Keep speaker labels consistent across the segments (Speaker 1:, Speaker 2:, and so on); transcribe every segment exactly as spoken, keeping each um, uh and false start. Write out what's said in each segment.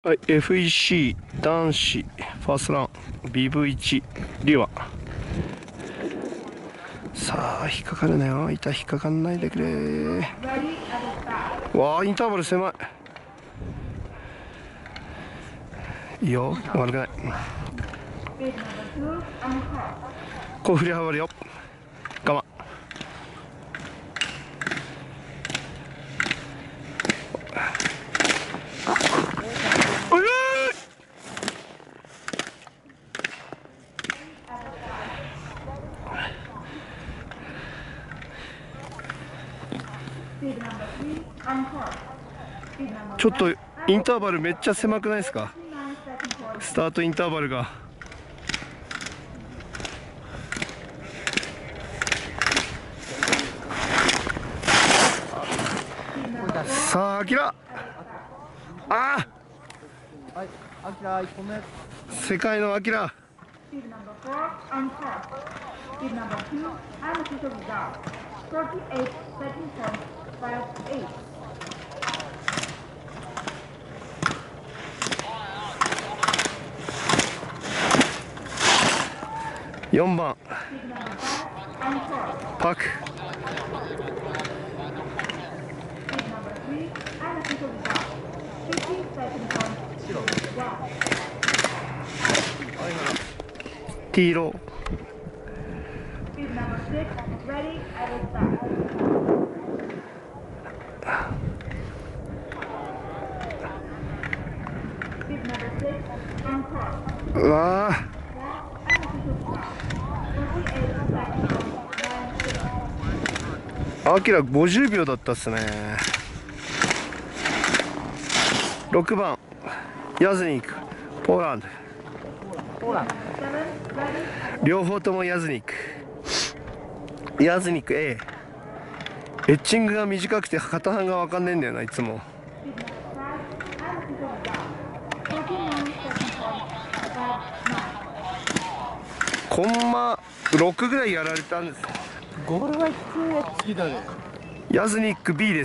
Speaker 1: はい、エフイーシー 男子ファーストラン ビブイワン リュア。さあ引っかかるなよ。板引っかかんないでくれ。わあインターバル狭い。いいよ、悪くない。こう振り幅るよ。我慢。ちょっとインターバルめっちゃ狭くないですか？スタートインターバルが。さあアキラ、ああ、はい、アキラいっぽんめ、世界のアキラ。よんばんパク。ティーロー。うわあ、アキラごじゅうびょうだったっすね。ろくばんヤズニック、ポーランド。両方ともヤズニック。ヤズニック A。 エッチングが短くて型番が分かんねえんだよな、いつも。コンマろくぐらいやられたんです。
Speaker 2: ゴールはきついだね。
Speaker 1: ヤズニック B です。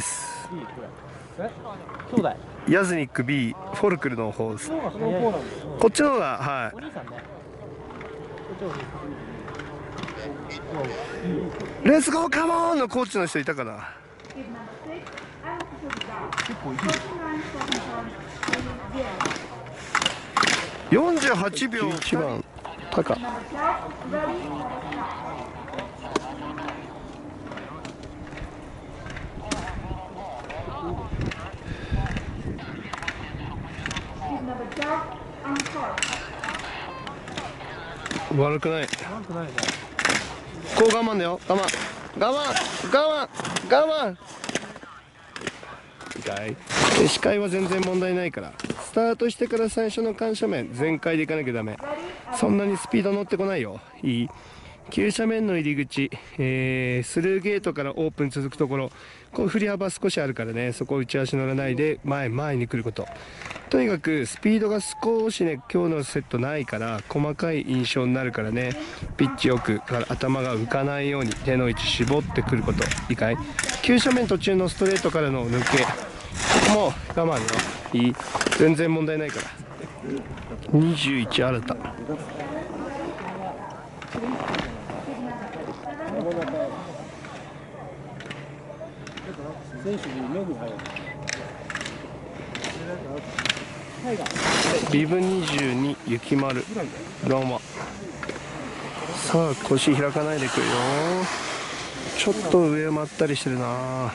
Speaker 2: え、兄弟。
Speaker 1: ヤズニック B、 フォルクルの方です。こっちの方が、はい。レッツゴーカモンのコーチの人いたかな。よんじゅうはちびょう。いちばんタカ。悪くない。こう我慢だよ。我慢我慢我慢我慢。視界は全然問題ないから、スタートしてから最初の緩斜面全開でいかなきゃダメ。そんなにスピード乗ってこないよ。いい。急斜面の入り口、えー、スルーゲートからオープン続くところ、こう振り幅少しあるからね、そこ内足乗らないで前前に来ること。とにかくスピードが少しね、今日のセットないから細かい印象になるからね、ピッチよく頭が浮かないように手の位置絞ってくること。いいかい？急斜面途中のストレートからの抜け、もう我慢よ。いい。全然問題ないから。にじゅういち新た。ビブにじゅうに雪丸ローマ。さあ腰開かないでくるよ。ちょっと上まったりしてるな。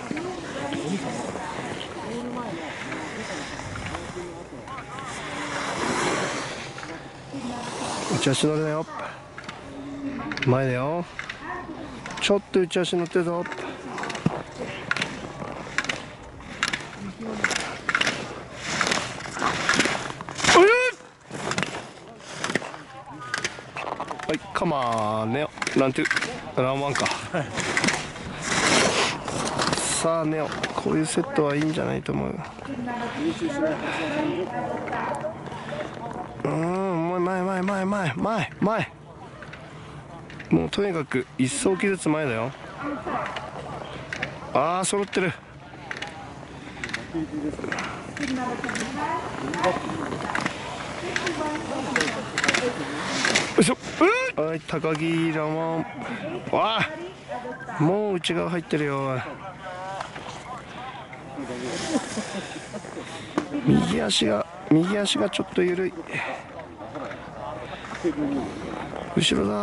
Speaker 1: 内足乗るなよ。前だよ。ちょっと内足乗ってるぞ。はい、カマーネオなんてランワンか。さあネオ、こういうセットはいいんじゃないと思う。うん、前前前前前前。もうとにかく一走機ずつ前だよ。ああ揃ってる。 いしょ。はい、高木ラモン。わあ、もう内側入ってるよ。右足が右足がちょっと緩い。後ろだ。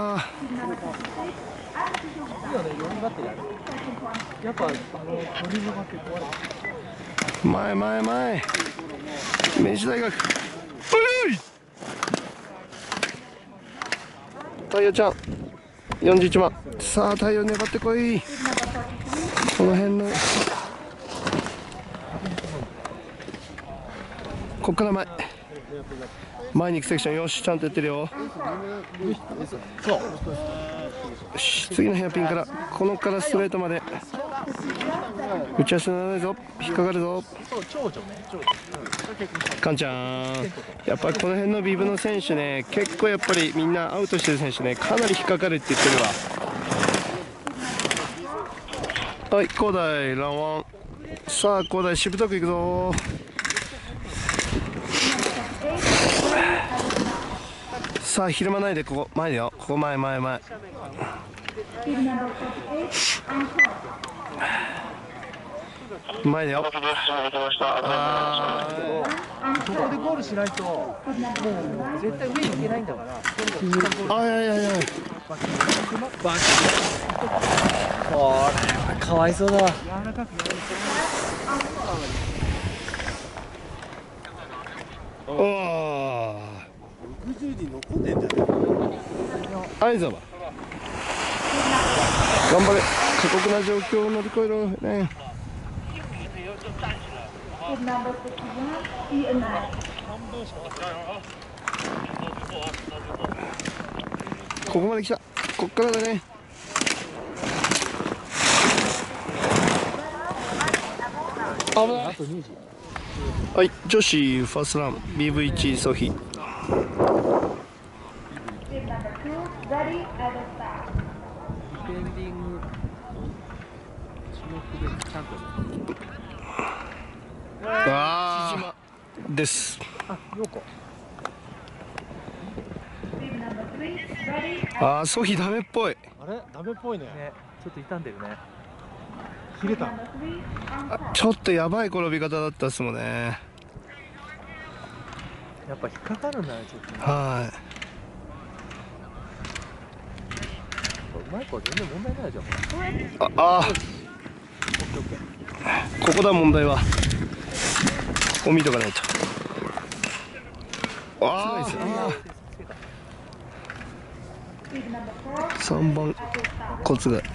Speaker 2: やっぱあの鳥のが結構ある。
Speaker 1: 前前前。明治大学。おい。太陽ちゃん。よんじゅういちばん。さあ太陽粘ってこい。この辺の。こっから前。前に行くセクション、よし、ちゃんとやってるよ。
Speaker 2: そう。
Speaker 1: よし、次のヘアピンから、このからストレートまで。打ち足にならないぞ、引っかかるぞ。カンちゃん、やっぱりこの辺のビブの選手ね、結構やっぱりみんなアウトしてる選手ね、かなり引っかかるって言ってるわ。はい、高台、ランワン。さあ、高台、しぶとくいくぞ。さあ、ひるまないで、ここ、前だよ。ここ、前、前、前。前だよ。あ
Speaker 2: そこでゴールしないと、もう絶対上に行けないんだから。
Speaker 1: あ、いやいやいや。
Speaker 2: これかわいそうだわ。
Speaker 1: おお。
Speaker 3: ろくじゅうにん残んねえんじゃない。
Speaker 1: あいざば。頑張れ。過酷な状況を乗り越えろね。ここまで来た。こっからだね。危ない。はい、女子ファーストラン ビーブイワン ソヒ。
Speaker 2: ペンディング種目でちゃんと。
Speaker 1: ああです。
Speaker 2: あ、ようこ。
Speaker 1: ああ、ソヒダメっぽい。
Speaker 3: あれダメっぽいね。
Speaker 2: ね、ちょっと傷んでるね。
Speaker 3: 切れた。
Speaker 1: ちょっとやばい転び方だったっすもんね。
Speaker 2: やっぱ引っかかるんだね、ちょっとね。
Speaker 1: は
Speaker 2: うまい子は全然問題ないじゃん。
Speaker 1: い。ああー、ここだ問題は。ここ見とかないと。ああ。さんばんコツが。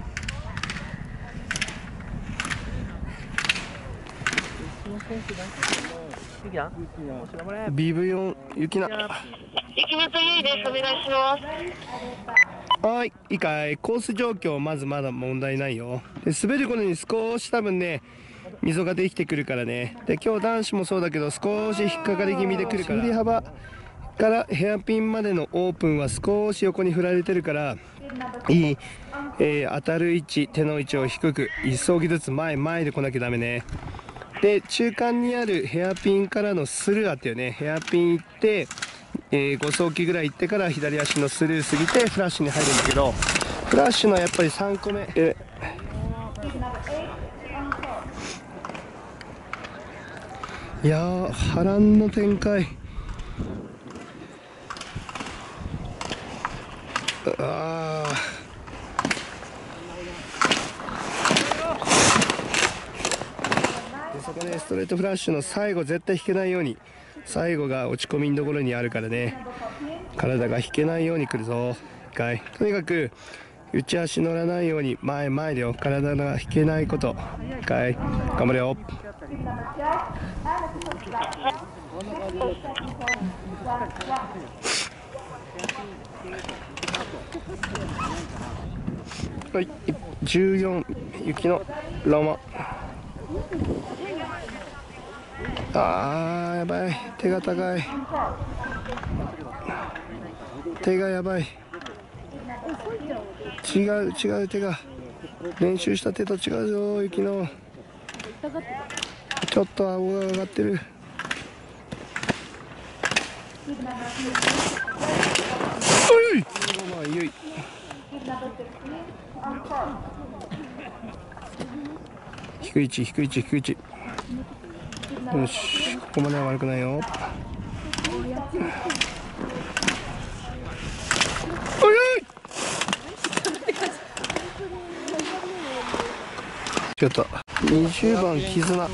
Speaker 1: ビーブイよん 雪菜。
Speaker 4: 雪物ゆいです。お願いします。
Speaker 1: はい、いいかい。コース状況まずまだ問題ないよ。で滑る頃に少し多分ね溝ができてくるからね。で今日男子もそうだけど少し引っかかり気味でくるから、振り幅からヘアピンまでのオープンは少し横に振られてるからいい、えー、当たる位置手の位置を低く一層ずつ前前で来なきゃダメね。で中間にあるヘアピンからのスルーあったよね。ヘアピン行って、えー、ご走機ぐらい行ってから左足のスルー過ぎてフラッシュに入るんだけど、フラッシュのやっぱりさんこめ、えー、いやー波乱の展開。あーでそこね、ストレートフラッシュの最後絶対引けないように、最後が落ち込みのところにあるからね、体が引けないように来るぞ。一回とにかく内足乗らないように前前でよ。体が引けないこと。一回頑張れよ。はい、じゅうよん雪のロマ。あーやばい、手が高い、手がやばい。違う違う、手が練習した手と違うぞ。雪のちょっと顎が上がってる。おいまあいよい。低い位置低い位置低い位置。よし、ここまでは悪くないよ。おいおい違った。にじゅうばん絆。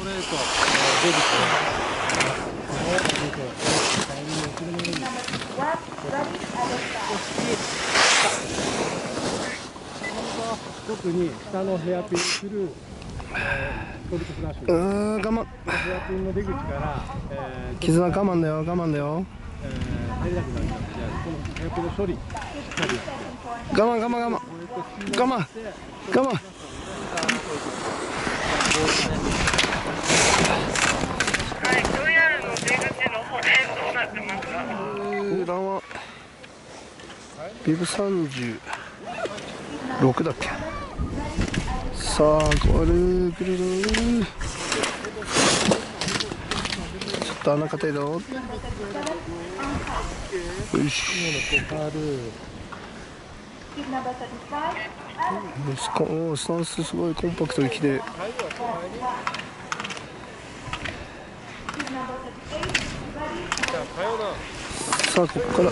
Speaker 3: 特に下のヘアピンするトリプルフラッシュ。
Speaker 1: うーん、我慢。
Speaker 3: ヘアピンの出口から、えー、
Speaker 1: 絆我慢だよ、我慢だよ。
Speaker 3: えー、入れなくなります。じゃあこのヘアピンの処理しっかりやって。
Speaker 1: 我慢我慢我慢我慢我慢。
Speaker 4: はい、ブイアール の出口の方辺どうなってますか？
Speaker 1: 裏はビブさんじゅうろくだっけ。さあゴールぐるぐる。ちょっと穴硬いぞ。よし。スコおスタンスすごいコンパクトにきて。さあここから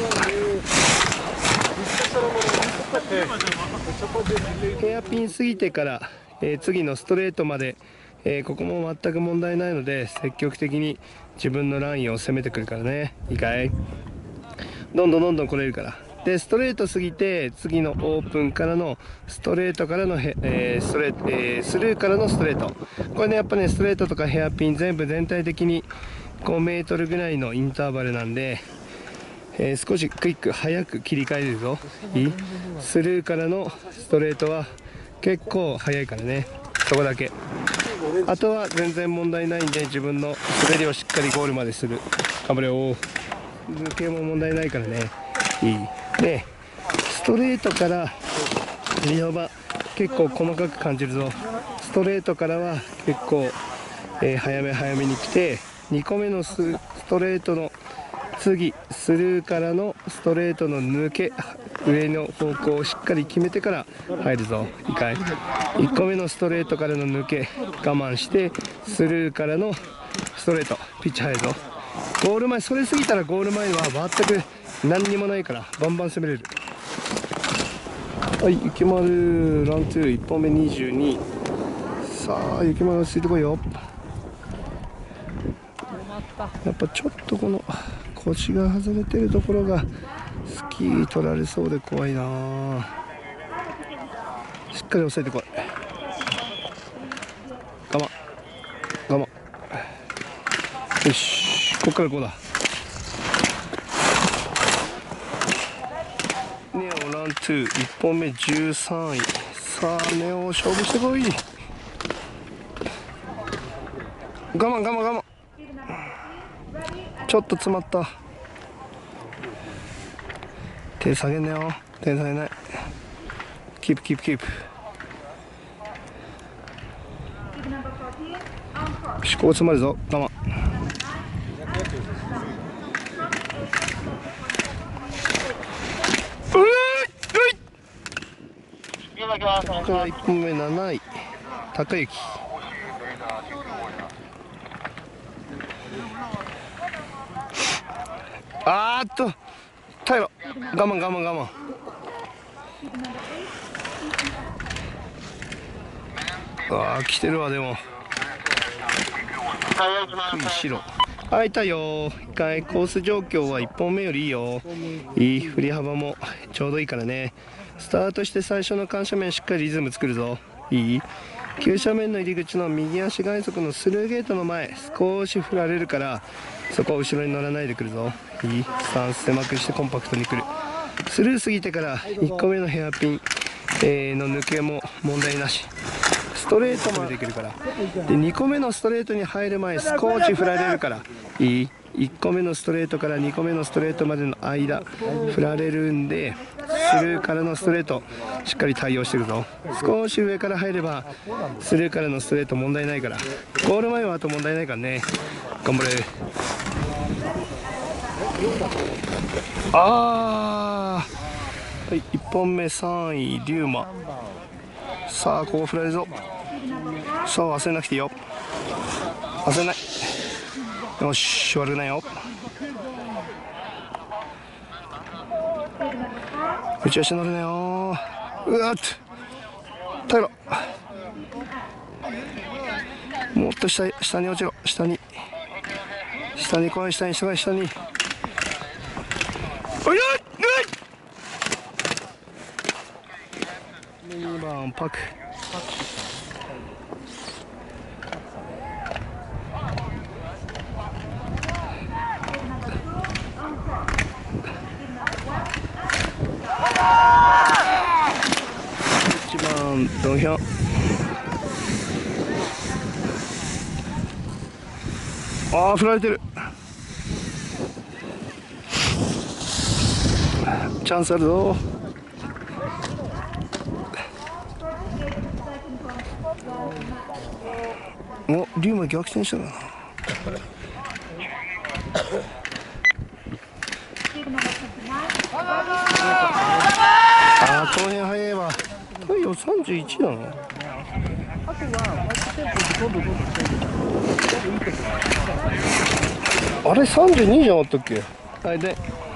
Speaker 1: ヘアピン過ぎてから、えー、次のストレートまで、えー、ここも全く問題ないので積極的に自分のラインを攻めてくるからね。いいかい。どんどんどんどん来れるから。でストレート過ぎて次のオープンからのストレートからのヘ、えーストレート、えー、スルーからのストレート。これねやっぱねストレートとかヘアピン全部全体的にごメートルぐらいのインターバルなんで、えー、少しクイック早く切り替えるぞ。いい。スルーからのストレートは結構早いからね。そこだけ。あとは全然問題ないんで自分の滑りをしっかりゴールまでする。頑張れよ。抜けも問題ないからね。いい。でストレートから振り幅結構細かく感じるぞ。ストレートからは結構、えー、早め早めに来てにこめの ス, ストレートの次スルーからのストレートの抜け上の方向をしっかり決めてから入るぞ。いいかい。いっこめのストレートからの抜け我慢してスルーからのストレートピッチ入るぞ。ゴール前それ過ぎたらゴール前は全く何にもないからバンバン攻めれる。はい、雪丸ランツーいっぽんめにじゅうに。さあ雪丸落ち着いてこいよ。やっぱちょっとこの腰が外れてるところがスキー取られそうで怖いな。しっかり押さえてこい。我慢我慢。よしこっからこうだ。ネオランツーいっぽんめじゅうさんい。さあネオ勝負してこい。我慢我慢我慢。ちょっと詰まった。手下げんなよ。手下げない。キープキープキープ。よしここ詰まるぞ。我慢。うーい。ここからいっぽんめなない高雪。あーっと耐えろ。我慢我慢我慢。うわー来てるわ。でも白開いたよ。一回コース状況はいっぽんめよりいいよ。いい。振り幅もちょうどいいからね。スタートして最初の緩斜面しっかりリズム作るぞ。いい。急斜面の入り口の右足外足のスルーゲートの前少し振られるからそこを後ろに乗らないでくるぞ。いい。スタンス狭くしてコンパクトにくる。スルー過ぎてからいっこめのヘアピン、えー、の抜けも問題なし。ストレートまでできるから。でにこめのストレートに入る前少し振られるからいい。 いっこめのストレートからにこめのストレートまでの間振られるんで、スルーからのストレートしっかり対応してるぞ。少し上から入ればスルーからのストレート問題ないから、ゴール前はあと問題ないからね。頑張れ。あー、はい、いっぽんめさんい龍馬。さあここ振られるぞ。さあ焦らなくていいよ、焦らない。よし、悪くないよ。打ち足乗るなよ。うわっと耐えろ。もっと下に下に落ちろ。下に下に来い。下に下に下に。おいおいおい。にばんパク。いちばんドンヒョン。ああ振られてる。チャンスあるぞ。お、龍馬逆転したかな。ああ、この辺早いわ。太陽さんじゅういちなの。
Speaker 2: あとはマッチテンポでどんどんどんどんしていいとこ
Speaker 1: あれさんじゅうにじゃなかったっけ。はいで。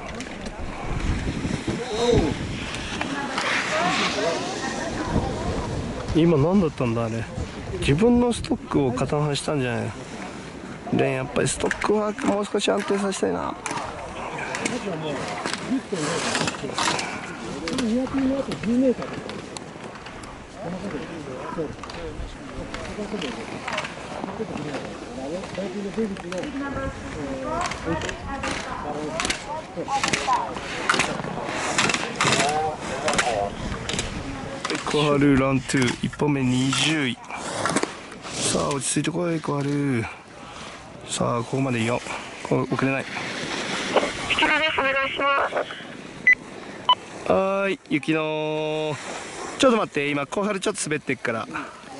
Speaker 1: 今何だったんだあれ。自分のストックを加担したんじゃないの。でやっぱりストックワークもう少し安定させたいな。
Speaker 3: にひゃくのあとじゅうメーター。
Speaker 1: 小春ラントゥーいっぽんめにじゅうい。さあ落ち着いてこい小春。さあここまでいいよ。こ遅れない。
Speaker 4: 引き継ぎです。お願いします。
Speaker 1: はーい、雪のちょっと待って、今小春ちょっと滑ってっから。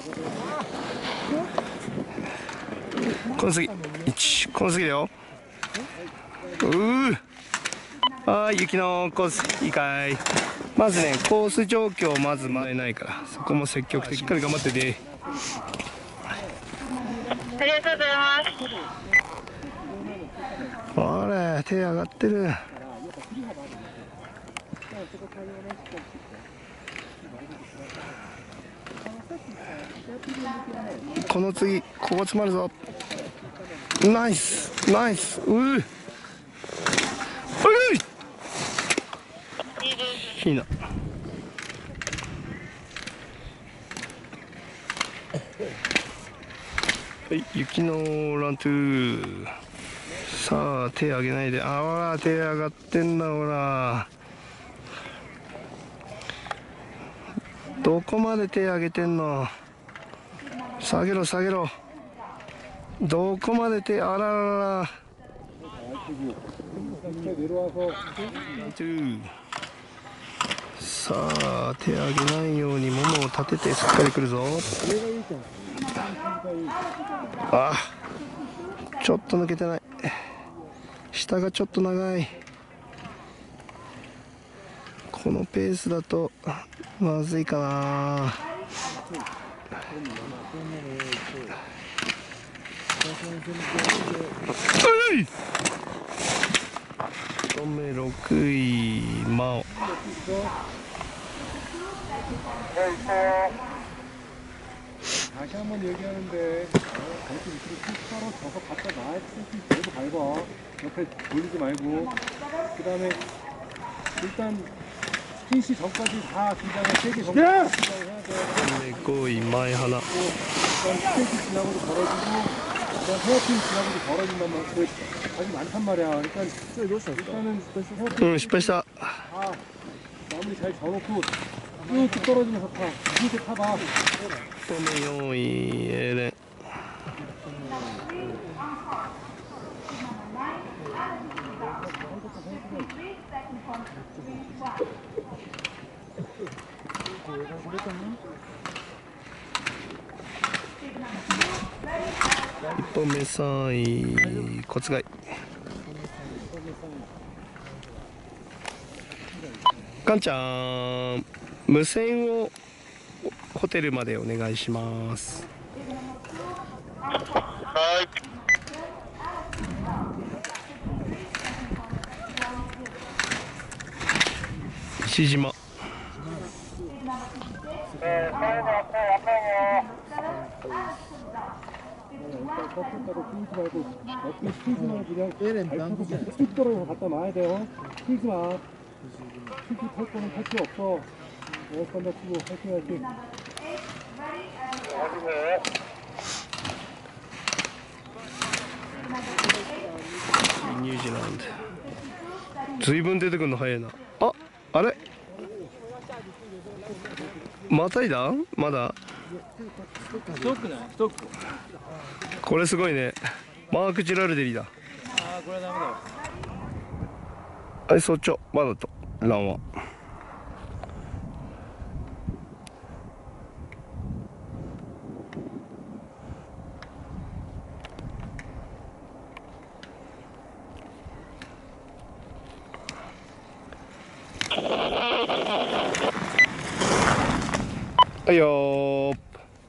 Speaker 1: この次いち、この次だよ。うー、はーい、雪のコースいいかい。まずねコース状況をまず回れないから、そこも積極的しっかり頑張ってて。
Speaker 4: ありがとうございます。
Speaker 1: あれ手上がってる。この次ここ詰まるぞ。ナイスナイス。うー、おいいいな。はい、雪のラントゥー。さあ手上げないで。あほら手上がってんだほら。どこまで手上げてんの。下げろ下げろ。どこまで手、あらららら。さあ手上げないようにももを立ててしっかりくるぞ。あちょっと抜けてない。下がちょっと長い。このペースだとまずいかな。いっぽんめろくい真央。
Speaker 3: 다시 한번 얘기하는데 저렇게 밑으로 툭바로 져서 갖다 놔야 수 계속 밟아. 옆에 돌리지 말고. 그 다음에 일단 스킨시 전까지 다 긴장을 세게 전까지 긴장을 해야 돼.
Speaker 1: ごい前花。
Speaker 3: 일단 스킨시 지나고도 벌어지고 그다음 헤어핀 지나고도 벌어진단 말이야. 그게 아주 많단 말이야. 일단 일단은 헤어핀
Speaker 1: うん失敗した。
Speaker 3: 다 마무리 잘 져놓고 쭉 떨어지면서 타. 이렇게 타봐.
Speaker 1: いっぽんめよんいエレン。 いっぽんめさんいコツガイ。かんちゃん、無線をホテルまでお願いします。
Speaker 4: はい。
Speaker 1: 石島。
Speaker 4: えー、最後はこうわかんよ。
Speaker 3: 얘는 스피드로 갖다 놔야 돼요. 튀지 마. 스피드 탈 거는 탈 필요 없어. 어, 건다 치고 화이팅 화이팅.
Speaker 1: ニュージーランド。ずいぶん出てくるの早いな。あ、あれ。またいだ？まだ。
Speaker 2: ストックない？ストック。
Speaker 1: これすごいね。マーク・ジュラルデリだ。
Speaker 2: ああ、これはダメだわ。
Speaker 1: はい、そっちょ、まだと、ランは。はいよー。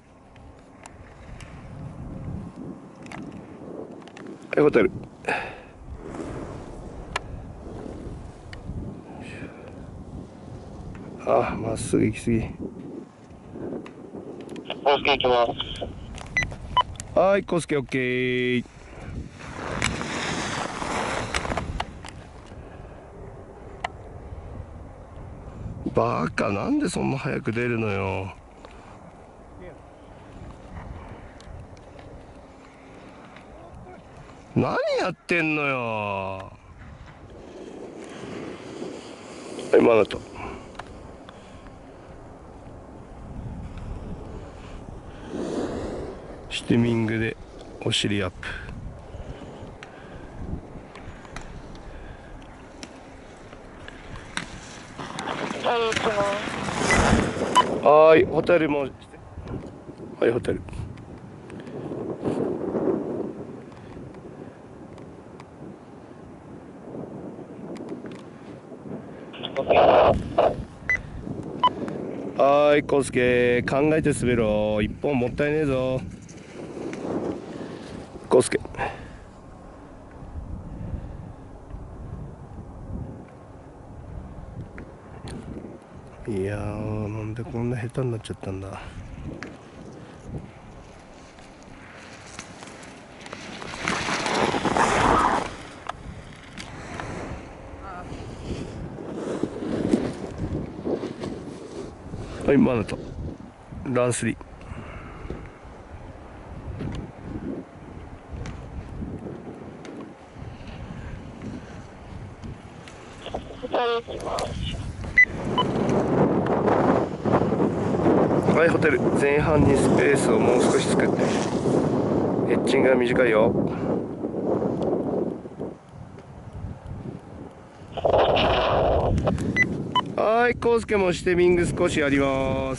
Speaker 1: はい、ホテル。あ、まっすぐ行き過ぎ。
Speaker 4: オッケー行きます。
Speaker 1: はい、コースケオッケー。バカ、なんでそんな早く出るのよ。何やってんのよ。はい、マナト。シティミングでお尻アップ。はい、ホテルも。はい、ホテル。はい、コウスケ、考えて滑ろう。一本もったいねえぞ。コウスケ。いやー、なんでこんな下手になっちゃったんだ。はい、マナトランスリー。はい、ホテル前半にスペースをもう少し作って。エッジングが短いよ。はい、コウスケもシテミング少しやります。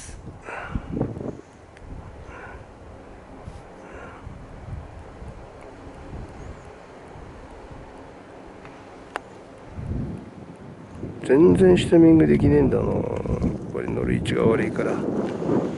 Speaker 1: 全然シテミングできねえんだな。これ乗る位置が悪いから。